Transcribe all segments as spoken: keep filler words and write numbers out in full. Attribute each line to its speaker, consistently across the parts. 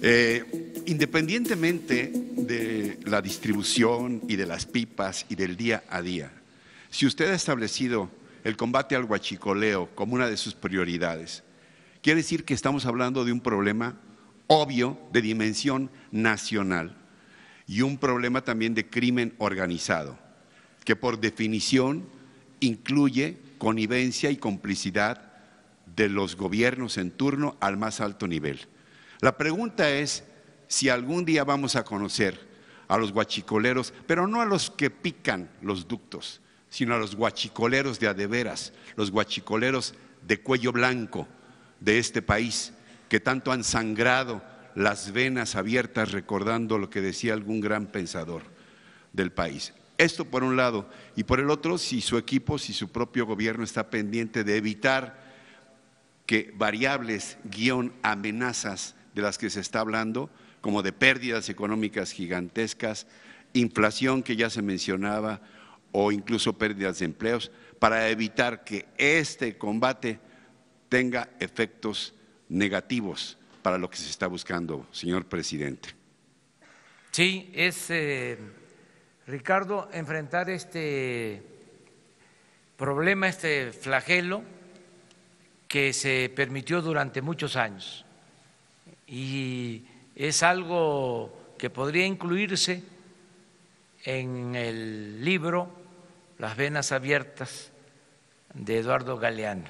Speaker 1: Eh, independientemente de la distribución y de las pipas y del día a día, si usted ha establecido el combate al huachicoleo como una de sus prioridades, quiere decir que estamos hablando de un problema obvio de dimensión nacional y un problema también de crimen organizado, que por definición incluye connivencia y complicidad de los gobiernos en turno al más alto nivel. La pregunta es si algún día vamos a conocer a los huachicoleros, pero no a los que pican los ductos, sino a los huachicoleros de a de veras, los huachicoleros de cuello blanco de este país, que tanto han sangrado las venas abiertas recordando lo que decía algún gran pensador del país. Esto por un lado, y por el otro, si su equipo, si su propio gobierno está pendiente de evitar que variables, guión, amenazas de las que se está hablando, como de pérdidas económicas gigantescas, inflación que ya se mencionaba, o incluso pérdidas de empleos, para evitar que este combate tenga efectos negativos para lo que se está buscando, señor presidente.
Speaker 2: Sí, es, eh, Ricardo, enfrentar este problema, este flagelo que se permitió durante muchos años, y es algo que podría incluirse en el libro Las venas abiertas de Eduardo Galeano,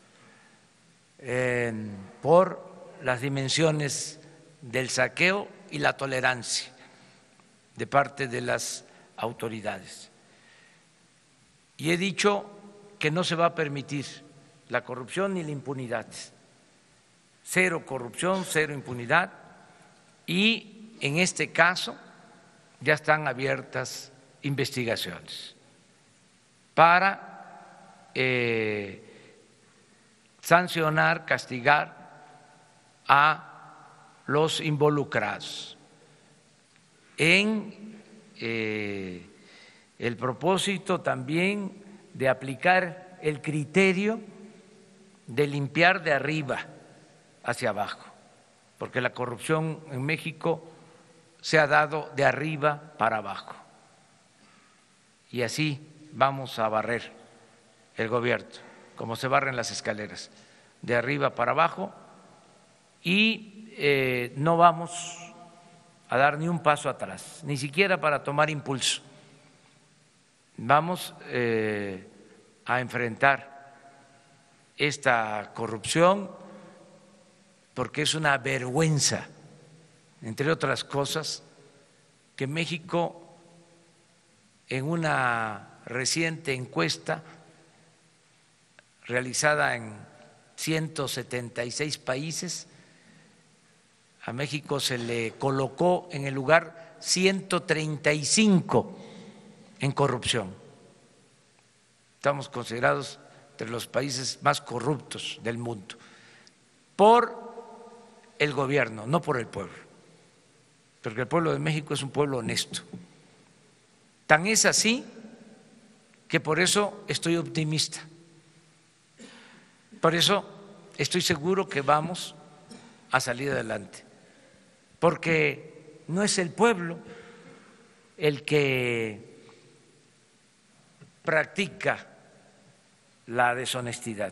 Speaker 2: eh, por las dimensiones del saqueo y la tolerancia de parte de las autoridades. Y he dicho que no se va a permitir la corrupción ni la impunidad. Cero corrupción, cero impunidad, y en este caso ya están abiertas investigaciones para eh, sancionar, castigar a los involucrados en eh, el propósito también de aplicar el criterio de limpiar de arriba hacia abajo, porque la corrupción en México se ha dado de arriba para abajo, y así vamos a barrer el gobierno, como se barren las escaleras, de arriba para abajo, y eh, no vamos a dar ni un paso atrás, ni siquiera para tomar impulso. Vamos eh, a enfrentar esta corrupción porque es una vergüenza, entre otras cosas, que México, en una reciente encuesta realizada en ciento setenta y seis países, a México se le colocó en el lugar ciento treinta y cinco en corrupción. Estamos considerados entre los países más corruptos del mundo por el gobierno, no por el pueblo, porque el pueblo de México es un pueblo honesto. Tan es así que por eso estoy optimista, por eso estoy seguro que vamos a salir adelante, porque no es el pueblo el que practica la deshonestidad,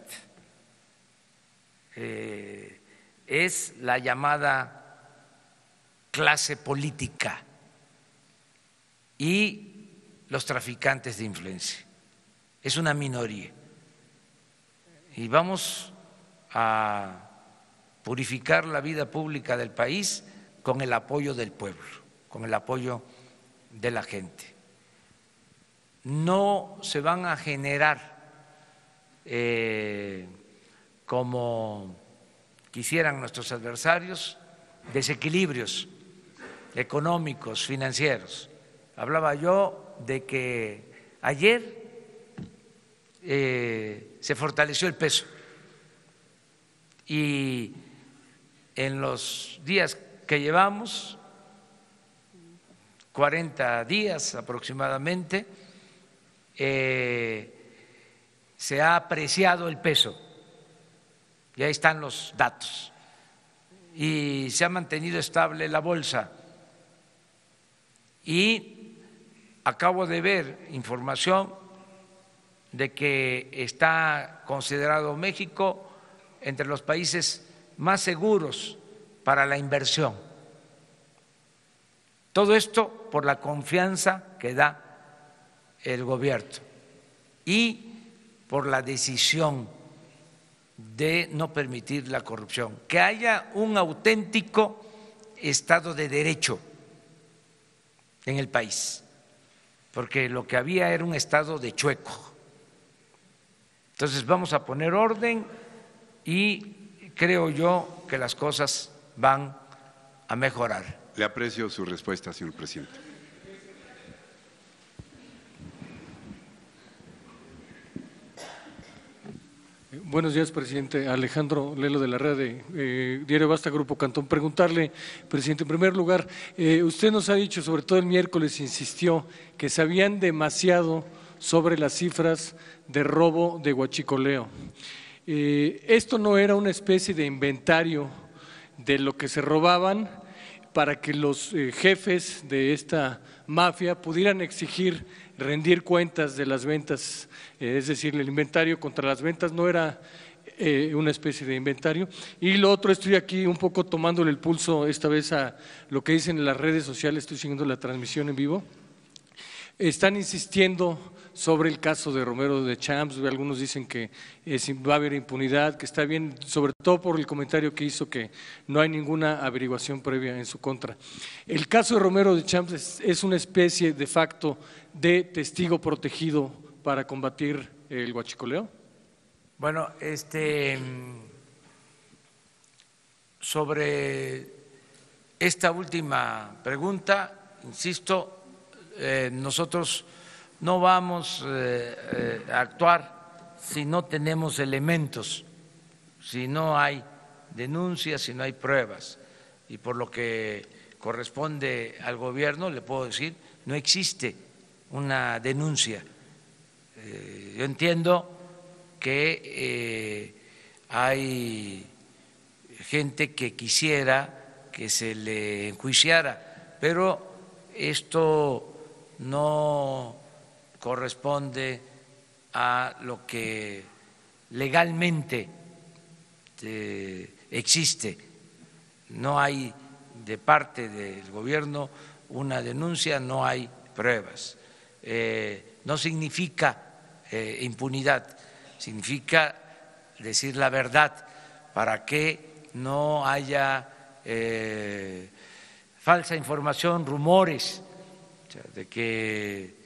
Speaker 2: eh, es la llamada clase política y los traficantes de influencia. Es una minoría y vamos a purificar la vida pública del país con el apoyo del pueblo, con el apoyo de la gente. No se van a generar eh, como quisieran nuestros adversarios desequilibrios económicos, financieros. Hablaba yo de que ayer eh, se fortaleció el peso y en los días que llevamos, cuarenta días aproximadamente, eh, se ha apreciado el peso, y ahí están los datos, y se ha mantenido estable la bolsa. Y acabo de ver información de que está considerado México entre los países más seguros para la inversión. Todo esto por la confianza que da el gobierno y por la decisión de no permitir la corrupción, que haya un auténtico Estado de Derecho en el país, porque lo que había era un estado de chueco. Entonces vamos a poner orden y creo yo que las cosas van a mejorar.
Speaker 1: Le aprecio su respuesta, señor presidente.
Speaker 3: Buenos días, presidente. Alejandro Lelo de la red de eh, Diario Basta, Grupo Cantón. Preguntarle, presidente, en primer lugar, eh, usted nos ha dicho, sobre todo el miércoles, insistió que sabían demasiado sobre las cifras de robo de huachicoleo. Eh, ¿Esto no era una especie de inventario de lo que se robaban para que los eh, jefes de esta mafia pudieran exigir rendir cuentas de las ventas, eh, es decir, el inventario contra las ventas no era eh, una especie de inventario? Y lo otro, estoy aquí un poco tomándole el pulso esta vez a lo que dicen en las redes sociales, estoy siguiendo la transmisión en vivo. Están insistiendo sobre el caso de Romero de Champs, algunos dicen que es, va a haber impunidad, que está bien, sobre todo por el comentario que hizo que no hay ninguna averiguación previa en su contra. El caso de Romero de Champs es, es una especie de facto de testigo protegido para combatir el huachicoleo.
Speaker 2: Bueno, este, sobre esta última pregunta, insisto, Eh, nosotros no vamos eh, eh, a actuar si no tenemos elementos, si no hay denuncias, si no hay pruebas. Y por lo que corresponde al gobierno, le puedo decir, no existe una denuncia. Eh, yo entiendo que eh, hay gente que quisiera que se le enjuiciara, pero esto no corresponde a lo que legalmente eh, existe. No hay de parte del gobierno una denuncia, no hay pruebas. Eh, no significa eh, impunidad, significa decir la verdad para que no haya eh, falsa información, rumores de que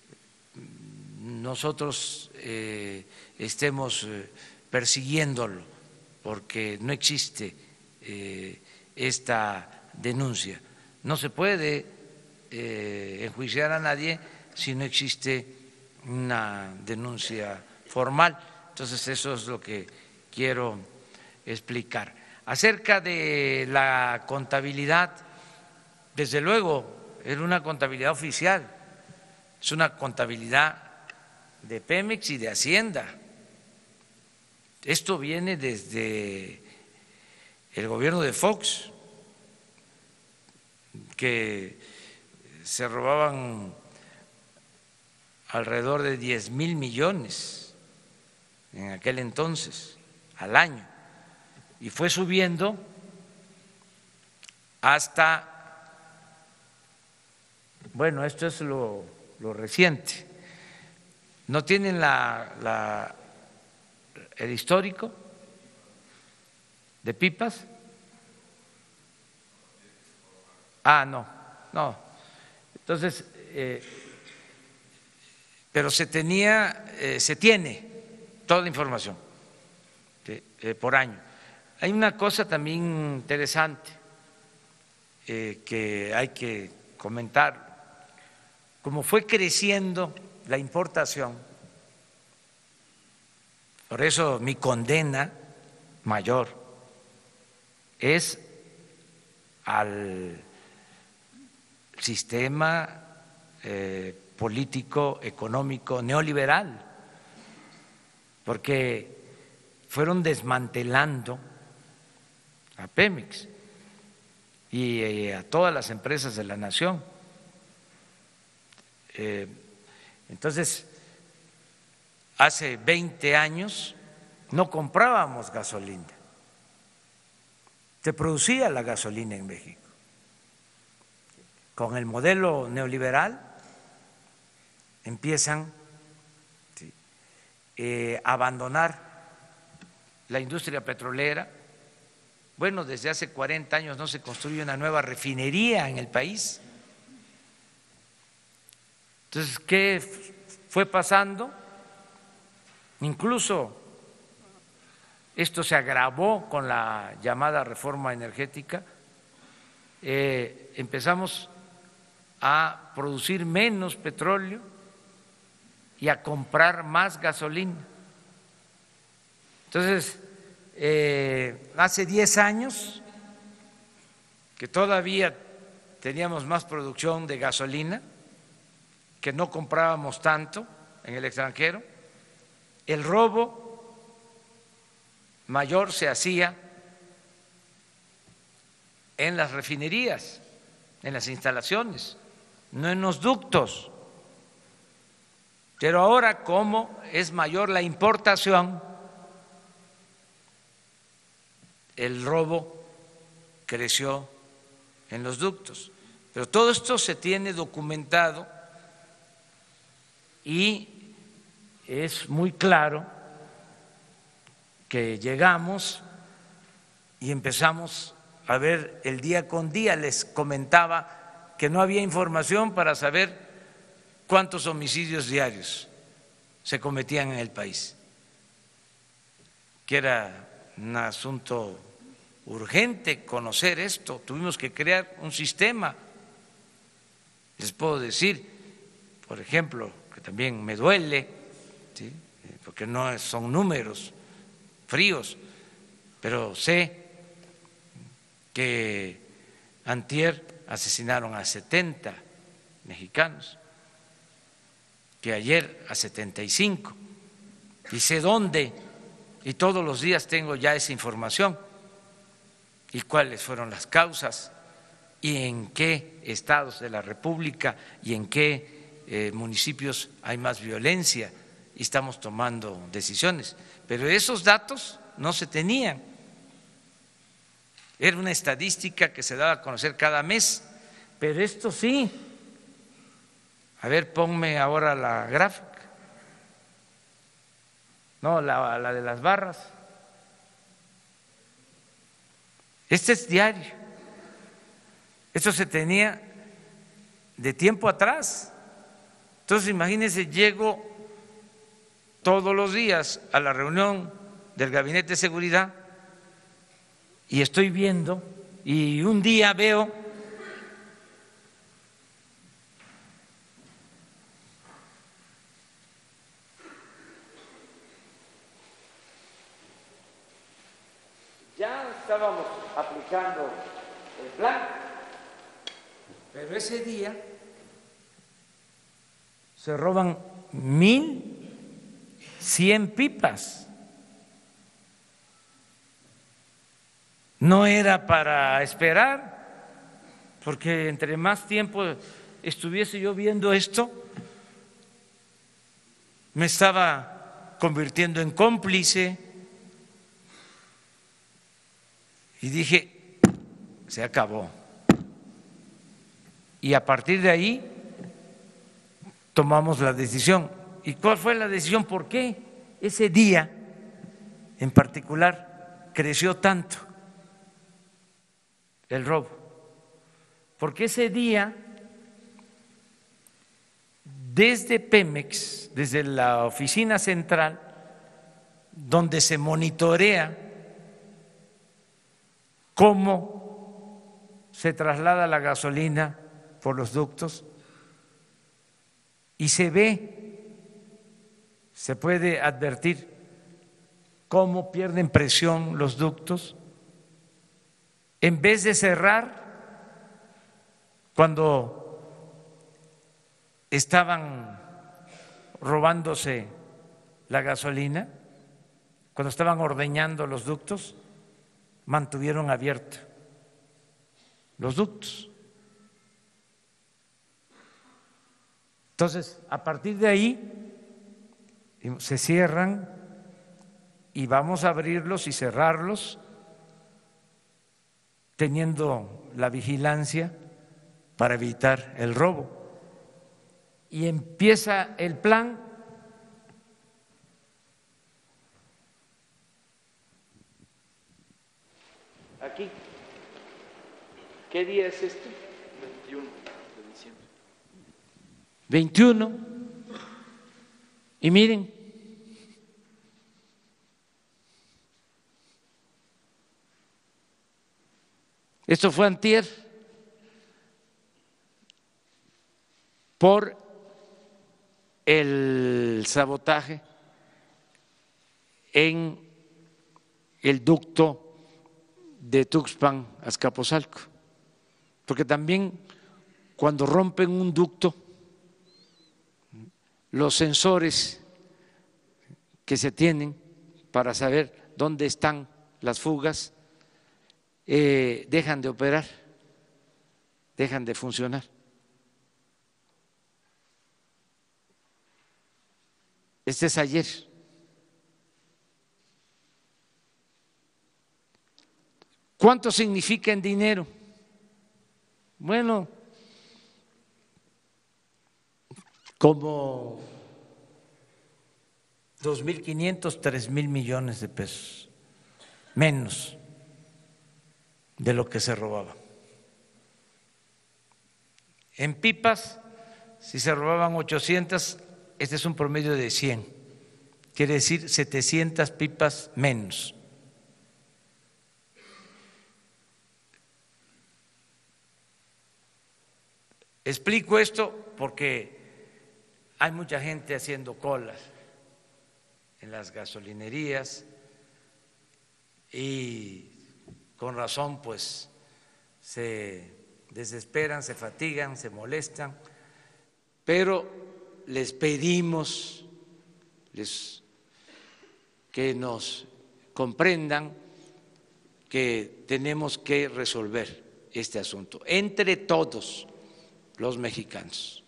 Speaker 2: nosotros eh, estemos eh, persiguiéndolo, porque no existe eh, esta denuncia. No se puede eh, enjuiciar a nadie si no existe una denuncia formal. Entonces eso es lo que quiero explicar. Acerca de la contabilidad, desde luego, era una contabilidad oficial, es una contabilidad de Pemex y de Hacienda. Esto viene desde el gobierno de Fox, que se robaban alrededor de diez mil millones en aquel entonces, al año, y fue subiendo hasta… Bueno, esto es lo, lo reciente. ¿No tienen la, la, el histórico de pipas? Ah, no, no. Entonces, eh, pero se tenía, eh, se tiene toda la información ¿sí? eh, por año. Hay una cosa también interesante eh, que hay que comentar. Como fue creciendo la importación, por eso mi condena mayor es al sistema eh, político, económico, neoliberal, porque fueron desmantelando a Pemex y eh, a todas las empresas de la nación. Eh, entonces, hace veinte años no comprábamos gasolina, se producía la gasolina en México. Con el modelo neoliberal empiezan sí, eh, a abandonar la industria petrolera. Bueno, desde hace cuarenta años no se construye una nueva refinería en el país. Entonces, ¿qué fue pasando? Incluso esto se agravó con la llamada reforma energética. Eh, empezamos a producir menos petróleo y a comprar más gasolina. Entonces, eh, hace diez años que todavía teníamos más producción de gasolina, que no comprábamos tanto en el extranjero, el robo mayor se hacía en las refinerías, en las instalaciones, no en los ductos. Pero ahora, como es mayor la importación, el robo creció en los ductos. Pero todo esto se tiene documentado y es muy claro que llegamos y empezamos a ver el día con día. Les comentaba que no había información para saber cuántos homicidios diarios se cometían en el país, que era un asunto urgente conocer esto. Tuvimos que crear un sistema. Les puedo decir, por ejemplo, que también me duele, ¿sí?, porque no son números fríos, pero sé que antier asesinaron a setenta mexicanos, que ayer a setenta y cinco, y sé dónde, y todos los días tengo ya esa información, y cuáles fueron las causas, y en qué estados de la República y en qué eh, municipios hay más violencia, y estamos tomando decisiones. Pero esos datos no se tenían. Era una estadística que se daba a conocer cada mes, pero esto sí. A ver, ponme ahora la gráfica. No, la, la de las barras. Este es diario. Esto se tenía de tiempo atrás. Entonces, imagínense, llego todos los días a la reunión del Gabinete de Seguridad y estoy viendo, y un día veo ya estábamos aplicando el plan, pero ese día se roban mil cien pipas. No era para esperar, porque entre más tiempo estuviese yo viendo esto, me estaba convirtiendo en cómplice. Y dije, se acabó. Y a partir de ahí tomamos la decisión. ¿Y cuál fue la decisión? ¿Por qué ese día en particular creció tanto el robo? Porque ese día, desde Pemex, desde la oficina central, donde se monitorea cómo se traslada la gasolina por los ductos, y se ve, se puede advertir cómo pierden presión los ductos, en vez de cerrar cuando estaban robándose la gasolina, cuando estaban ordeñando los ductos, mantuvieron abierto los ductos. Entonces, a partir de ahí se cierran y vamos a abrirlos y cerrarlos teniendo la vigilancia para evitar el robo. Y empieza el plan aquí. ¿Qué día es este?
Speaker 4: veintiuno de diciembre.
Speaker 2: veintiuno. Y miren, esto fue antier por el sabotaje en el ducto de Tuxpan a Azcapotzalco, porque también cuando rompen un ducto, los sensores que se tienen para saber dónde están las fugas eh, dejan de operar, dejan de funcionar. Este es ayer. ¿Cuánto significa en dinero? Bueno, como dos mil quinientos, tres mil millones de pesos, menos de lo que se robaba. En pipas, si se robaban ochocientas, este es un promedio de cien, quiere decir setecientas pipas menos. Explico esto porque hay mucha gente haciendo colas en las gasolinerías y con razón pues se desesperan, se fatigan, se molestan, pero les pedimos les, que nos comprendan que tenemos que resolver este asunto entre todos los mexicanos.